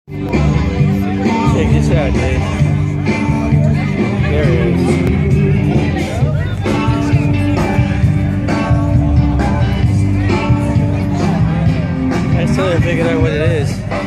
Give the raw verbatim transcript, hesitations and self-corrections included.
Check this out, dude. There it is. I still haven't figured out what it is.